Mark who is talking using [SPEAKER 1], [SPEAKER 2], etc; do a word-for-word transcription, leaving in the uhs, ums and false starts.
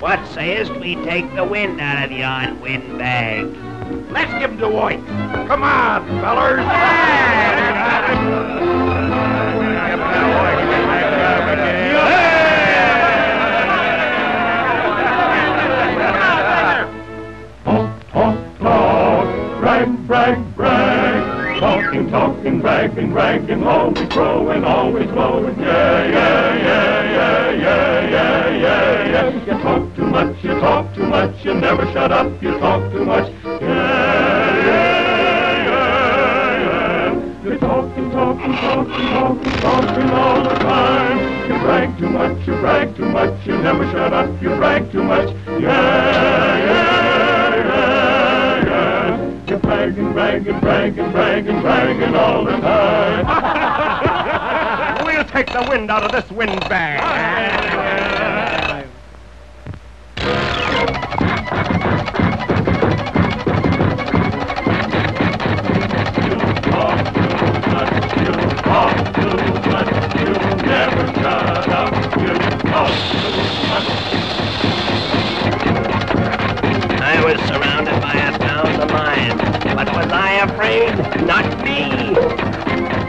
[SPEAKER 1] What sayest we take the wind out of yon windbag?
[SPEAKER 2] Let's give him to White. Come on, fellers.
[SPEAKER 3] Talk, talk, talk, brag, brag, brag. Talking, talking, bragging, bragging, always growing, always blowing. Yeah, yeah, yeah, yeah, yeah, yeah, yeah, yeah. You talk too much, you talk too much, you never shut up, you talk too much. Yeah, yeah, yeah, yeah. You're talking, talking, talking, talking, talking all the time. You brag too much, you brag too much, you never shut up, you brag too much. Yeah, yeah, yeah, yeah. You're bragging, bragging, bragging, bragging, bragging all the time.
[SPEAKER 2] We'll take the wind out of this windbag.
[SPEAKER 1] I was surrounded by a thousand lions, but was I afraid? Not me!